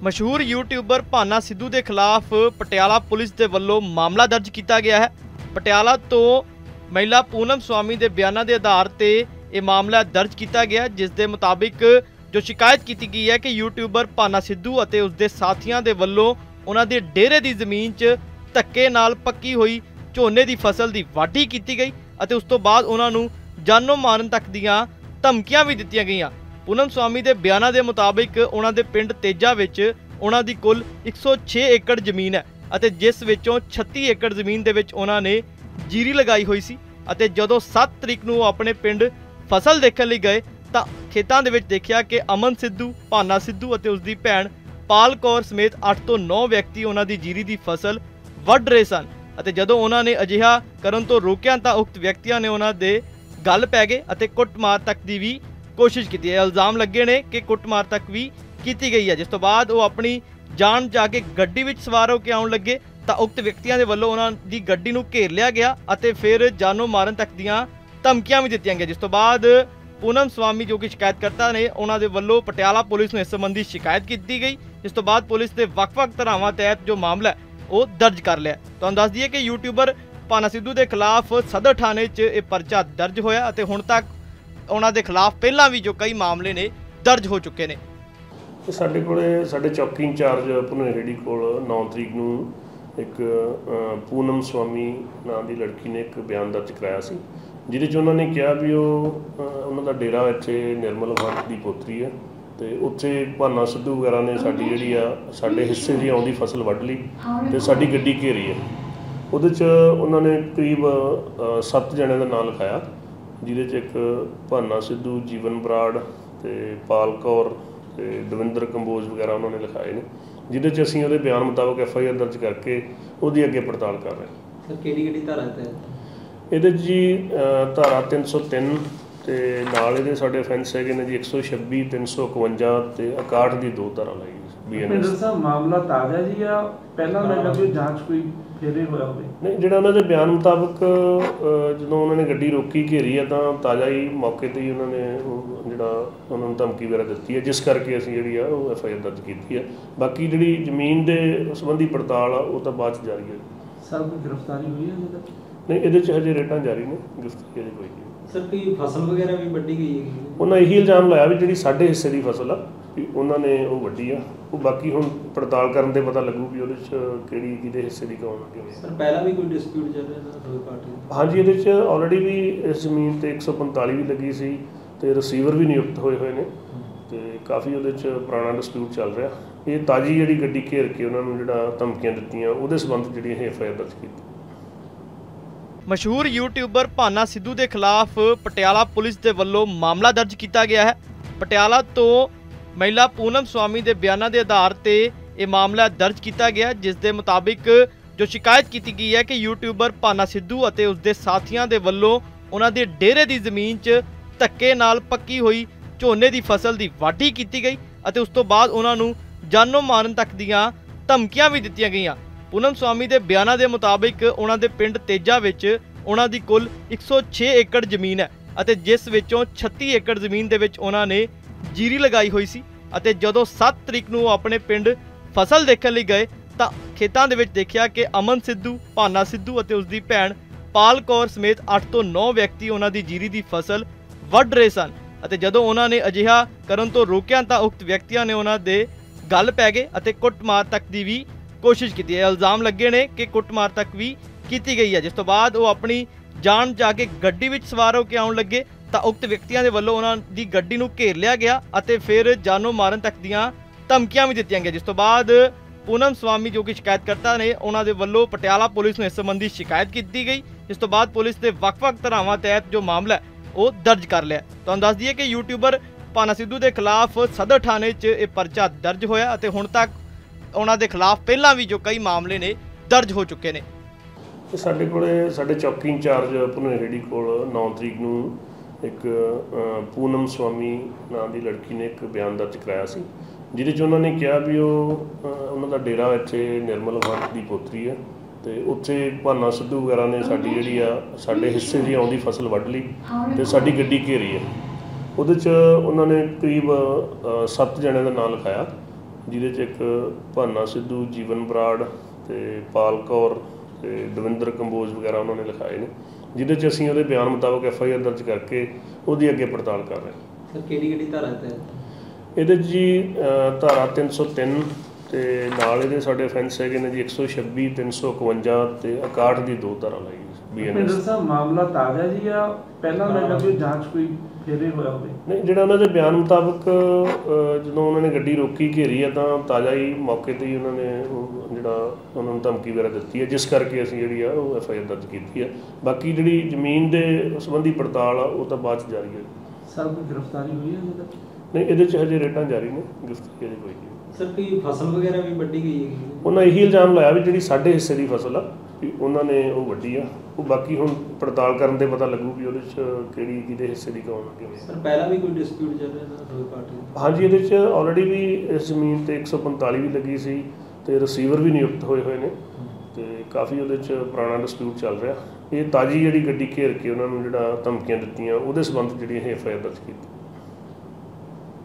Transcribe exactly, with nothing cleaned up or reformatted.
मशहूर यूट्यूबर भाना सिद्धू के खिलाफ पटियाला पुलिस के वलों मामला दर्ज किया गया है। पटियाला तो महिला पूनम स्वामी के बयानों के आधार पर यह मामला दर्ज किया गया, जिस दे मुताबिक जो शिकायत की गई है कि यूट्यूबर भाना सिद्धू और उसके साथियों के वलों उन्होंने डेरे की जमीन च धक्के नाल पक्की हुई झोने की फसल की वाढी की गई और उस तो बाद उन्होंने जानो मारन तक दीयां धमकियां भी दित्तियां गईयां। पूनम स्वामी के बयानों के मुताबिक उन्होंने पिंड तेजा विच उन्हां दी कुल एक सौ छे एकड़ जमीन है और जिस विचों छत्ती एकड़ जमीन दे विच उन्होंने जीरी लगाई हुई सी। और जदों सात तरीक नूं अपने पिंड फसल देखने लिए गए तो खेतों के देखा कि अमन सिद्धू, भाना सिद्धू और उसकी भैन पाल कौर समेत अठ तो नौ व्यक्ति उन्होंने जीरी की फसल वढ़ रहे सन। और जदों उन्होंने अजिहा करन तो रोकिया तो उक्त व्यक्तियों ने उन्होंने गल पै गए और कुटमार तक की भी कोशिश की है। इल्जाम लगे ने कि कुटमार तक भी की गई है, जिस तो बाद वो अपनी जान जाके गड्डी विच सवार होकर आउण लगे तो उक्त व्यक्तियों के वलों उन्होंने गड्डी नूं घेर लिया गया और फिर जानो मारन तक दीयां धमकियां भी दित्तियां गईयां। जिस तो बाद पूनम स्वामी जो कि शिकायतकर्ता ने उन्होंने वलों पटियाला पुलिस में इस संबंधी शिकायत की गई, जिस तो बाद पुलिस ने वक्-वक् धारावां तहत जो मामला है वो दर्ज कर लिया। तो हम दस दिए कि यूट्यूबर भाना सिद्धू के खिलाफ सदर थाने च यह परचा दर्ज होया और हुण तक उन्होंने के खिलाफ पहला भी जो कई मामले ने दर्ज हो चुके हैं। साडे कोले साडे चौकी इंचार्ज भुनेरेडी कोल नौ तरीक नूं एक पूनम स्वामी नाम की लड़की ने एक बयान दर्ज कराया सी, जिहदे च उन्होंने कहा भी वो उन्हों का डेरा इत्थे निर्मल भट्ट की पोतरी है तो उत्थे भाना सिद्धू वगैरह ने साडी जिहड़ी आ साडे हिस्से दी आउंदी फसल वढ़ लई ते साडी गड्डी घेरी है। उहदे च उन्होंने करीब सत्त जणिਆਂ ਦਾ नाम लिखाया, जिहदे च एक भाना सिद्धू, जीवन बराड़ ते पाल कौर ते दविंदर कंबोज वगैरह उन्होंने लिखाए ने, जिहदे च असीं उहदे बयान मुताबक एफ आई आर दर्ज करके उहदी अगे पड़ताल कर रहे हैं। सर किहड़ी किहड़ी धारा ते ਇਹਦੇ ਜੀ ਧਾਰਾ तीन सौ तीन ਤੇ ਨਾਲ ਇਹਦੇ ਸਾਡੇ ਅਫੈਂਸ ਹੈਗੇ ਨੇ ਜੀ एक सौ छब्बीस, तीन सौ इकवंजा ਤੇ इकसठ ਦੀ ਦੋ ਧਾਰਾ ਲਾਈ ਬੀ ਐਨ ਐਸ। ਸਰ ਮਾਮਲਾ ਤਾਜ਼ਾ ਜੀ ਜਾਂ ਪਹਿਲਾਂ ਦਾ ਕੋਈ ਜਾਂਚ ਕੋਈ ਫੇਰੇ ਹੋਇਆ ਹੋਵੇ? ਨਹੀਂ, ਜਿਹੜਾ ਉਹਨਾਂ ਦੇ ਬਿਆਨ ਮੁਤਾਬਕ ਜਦੋਂ ਉਹਨਾਂ ਨੇ ਗੱਡੀ ਰੋਕੀ ਘੇਰੀ ਆ ਤਾਂ ਤਾਜ਼ਾ ਹੀ ਮੌਕੇ ਤੇ ਹੀ ਉਹਨਾਂ ਨੇ ਉਹ ਜਿਹੜਾ ਉਹਨਾਂ ਨੂੰ ਧਮਕੀ ਵਗੈਰਾ ਦਿੱਤੀ ਹੈ, ਜਿਸ ਕਰਕੇ ਅਸੀਂ ਜਿਹੜੀ ਆ ਉਹ ਐਫ ਆਈ ਆਰ ਦਰਜ ਕੀਤੀ ਹੈ। ਬਾਕੀ ਜਿਹੜੀ ਜ਼ਮੀਨ ਦੇ ਸੰਬੰਧੀ ਪੜਤਾਲ ਆ ਉਹ ਤਾਂ ਬਾਅਦ 'ਚ ਜਾਰੀ ਹੈ। ਸਰ ਕੋਈ ਗ੍ਰਿਫਤਾਰੀ ਹੋਈ ਹੈ ਅਜੇ ਤੱਕ? नहीं, ये हजे रेटा जारी ने, गिरफ्तारी अजे कोई नहीं। सर कोई फसल वगैरह भी वड्डी गई है? उन्होंने यही इल्जाम लाया भी जी साढ़े हिस्से की फसल आ भी उन्होंने वो वड्डी आ, वो बाकी हुण पड़ताल करन ते पता लगू भी उहदे किहड़ी किहदे हिस्से की कौन वड्डी होई। सर पहला भी कोई डिस्प्यूट चल रहा था दो पार्टी? हाँ जी, ये ऑलरेडी भी इस जमीन ते एक सौ पैंताली भी लगी सी ते रिसीवर भी नियुक्त होए हुए ने ते काफ़ी उहदे पुराना डिस्प्यूट चल रहा। ये ताज़ी जिहड़ी गड्डी घेर के उन्होंने जिहड़ा धमकियां दित्तियां उहदे संबंध जिहड़ी एफ आई आर दर्ज की। मशहूर यूट्यूबर भाना सिद्धू के खिलाफ पटियाला पुलिस के वलों मामला दर्ज किया गया है। पटियाला तो महिला पूनम स्वामी के बयानों के आधार पर यह मामला दर्ज किया गया, जिस दे मुताबिक जो शिकायत की गई है कि यूट्यूबर भाना सिद्धू और उसके साथियों के वलों उन्होंने डेरे की जमीन च धक्के नाल पक्की हुई झोने की फसल की वाढी की गई और उस तो बाद उन्होंने जानो मारन तक दीयां धमकियां भी दित्तियां गईयां। पूनम स्वामी के बयानों के मुताबिक उन्होंने पिंड तेजा विच उन्होंने कुल एक सौ छे एकड़ जमीन है और जिस विचों छत्ती एकड़ जमीन दे विच उन्होंने जीरी लगाई हुई सी। और जदों सात तरीक नूं अपने पिंड फसल देखने लिए गए तो खेतों के देखा कि अमन सिद्धू, भाना सिद्धू और उसकी भैन पाल कौर समेत अठ तो नौ व्यक्ति उन्होंने जीरी की फसल वढ़ रहे सन। और जदों उन्होंने अजिहा करन तो रोकिया तो उक्त व्यक्तियों ने उन्होंने गल पै गए और कुटमार तक की भी कोशिश की है। इल्जाम लगे ने कि कुटमार तक भी की गई है, जिस तो बाद वो अपनी जान जाके गड्डी विच सवार होकर आउण लगे तो उक्त व्यक्तियों के वलों उन्होंने गड्डी नूं घेर लिया गया और फिर जानो मारन तक दीयां धमकियां भी दित्तियां गईयां। जिस तो बाद पूनम स्वामी जो कि शिकायतकर्ता ने उन्होंने वलों पटियाला पुलिस में इस संबंधी शिकायत की गई, जिस तो बाद पुलिस ने वक्-वक् धारावां तहत जो मामला है वो दर्ज कर लिया। तो हम दस दिए कि यूट्यूबर भाना सिद्धू के खिलाफ सदर थाने च यह परचा दर्ज होया और हुण तक उन्होंने खिलाफ पहला भी जो कई मामले ने दर्ज हो चुके हैं। साडे कोले साडे चौकी इंचार्ज भुनेरेडी कोल नौ तरीक नूं एक पूनम स्वामी नाम की लड़की ने एक बयान दर्ज कराया सी, जिहदे च उन्होंने कहा भी वो उन्हों का डेरा इत्थे निर्मल भट्ट की पोतरी है तो उत्थे भाना सिद्धू वगैरह ने साडी जिहड़ी आ साडे हिस्से की आउंदी फसल वढ़ लई ते साडी गड्डी घेरी है। उहदे च उन्होंने करीब सत्त जणिਆਂ ਦਾ नाम लिखाया, ਜਿਹਦੇ 'ਚ ਇੱਕ ਭਾਨਾ ਸਿੱਧੂ, ਜੀਵਨ ਬਰਾੜ ਤੇ ਪਾਲ ਕੌਰ ਤੇ ਦਵਿੰਦਰ ਕੰਬੋਜ ਵਗੈਰਾ ਉਹਨਾਂ ਨੇ ਲਿਖਾਏ ਨੇ, ਜਿਹਦੇ 'ਚ ਅਸੀਂ ਉਹਦੇ ਬਿਆਨ ਮੁਤਾਬਕ ਐਫ ਆਈ ਆਰ ਦਰਜ ਕਰਕੇ ਉਹਦੀ ਅੱਗੇ ਪੜਤਾਲ ਕਰ ਰਹੇ ਹਾਂ। ਸਰ ਕਿਹੜੀ ਕਿਹੜੀ ਧਾਰਾ ਤੇ ਇਹਦੇ 'ਚ ਜੀ ਅ, ਧਾਰਾ ਤਿੰਨ ਸੌ ਤਿੰਨ ਤੇ ਨਾਲ ਇਹਦੇ ਸਾਡੇ ਅਫੈਂਸ ਹੈਗੇ ਨੇ ਜੀ ਇੱਕ ਸੌ ਛੱਬੀ, ਤਿੰਨ ਸੌ ਇਕਵੰਜਾ ਤੇ ਇਕਾਹਠ ਦੀ ਦੋ ਧਾਰਾ ਲਾਈ ਬੀ ਐਨ ਭੁਪਿੰਦਰ ਐਸ। ਸਾਹਿਬ ਮਾਮਲਾ ਤਾਜ਼ਾ ਜੀ ਆ ਪਹਿਲਾਂ ਲੱਗਦਾ ਕੋਈ ਜਾਂਚ ਕੋਈ ਫੇਰੇ ਹੋਇਆ ਹੋਵੇ? ਨਹੀਂ, ਜਿਹੜਾ ਉਹਨਾਂ ਦੇ ਬਿਆਨ ਮੁਤਾਬਕ ਅ, ਜਦੋਂ ਉਹਨਾਂ ਨੇ ਗੱਡੀ ਰੋਕੀ ਘੇਰੀ ਆ ਤਾਂ ਤਾਜ਼ਾ ਹੀ ਮੌਕੇ ਤੇ ਹੀ ਉਹਨਾਂ ਨੇ ਉਹ ਜਿਹੜਾ ਉਹਨਾਂ ਨੂੰ ਧਮਕੀ ਵਗੈਰਾ ਦਿੱਤੀ ਹੈ, ਜਿਸ ਕਰਕੇ ਅਸੀਂ ਜਿਹੜੀ ਆ ਉਹ ਐਫ ਆਈ ਆਰ ਦਰਜ ਕੀਤੀ ਹੈ। ਬਾਕੀ ਜਿਹੜੀ ਜ਼ਮੀਨ ਦੇ ਸੰਬੰਧੀ ਪੜਤਾਲ ਆ ਉਹ ਤਾਂ ਬਾਅਦ 'ਚ ਜਾਰੀ ਹੈ। ਸਰ ਕੋਈ ਗ੍ਰਿਫਤਾਰੀ ਹੋਈ ਹੈ ਅਜੇ ਤੱਕ? ਨਹੀਂ, ਇਹਦੇ 'ਚ ਹਜੇ ਰੇਟਾਂ ਜਾਰੀ ਨੇ, ਗ੍ਰਿਫਤਾਰੀ ਹਜੇ ਕੋਈ ਨਹੀਂ। ਸਰ ਕੋਈ ਫਸਲ ਵਗੈਰਾ ਵੀ ਵੱਢੀ ਗਈ ਹੈ? ਉਹਨਾਂ ਇਹੀ ਇਲਜ਼ਾਮ ਲਾਇਆ ਵੀ ਜਿਹੜੀ ਸਾਡੇ ਹਿੱਸੇ ਦੀ ਫਸਲ ਆ ਵੀ ਉਹਨਾਂ ਨੇ ਉਹ ਵੱਢੀ ਆ। ਉਹ ਬਾਕੀ ਹੁਣ ਪੜਤਾਲ ਕਰਨ ਤੇ ਪਤਾ ਲੱਗੂ ਵੀ ਉਹਦੇ 'ਚ ਕਿਹੜੀ ਕਿਹਦੇ ਹਿੱਸੇ ਦੀ ਕੌਣ ਕਿਵੇਂ। ਸਰ ਪਹਿਲਾਂ ਵੀ ਕੋਈ ਡਿਸਪਿਊਟ ਚੱਲ ਰਿਹਾ ਨਾ ਥਰਡ ਪਾਰਟੀ? ਹਾਂਜੀ, ਇਹਦੇ 'ਚ ਆਲਰੇਡੀ ਵੀ ਇਸ ਜ਼ਮੀਨ ਤੇ ਇੱਕ ਸੌ ਪੰਤਾਲੀ ਵੀ ਲੱਗੀ ਸੀ ਤੇ ਰਿਸੀਵਰ ਵੀ ਨਿਯੁਕਤ ਹੋਏ ਹੋਏ ਨੇ ਤੇ ਕਾਫੀ ਉਹਦੇ 'ਚ ਪੁਰਾਣਾ ਡਿਸਪਿਊਟ ਚੱਲ ਰਿਹਾ। ਇਹ ਤਾਜ਼ੀ ਜਿਹੜੀ ਗੱਡੀ ਘੇਰ ਕੇ ਉਹਨਾਂ ਨੂੰ ਜਿਹੜਾ ਧਮਕੀਆਂ ਦਿੱਤੀਆਂ ਉਹਦੇ ਸੰਬੰਧ ਜਿਹੜੀ ਇਹ ਐਫ ਆਈ ਆਰ ਦਰਜ ਕੀਤੀ।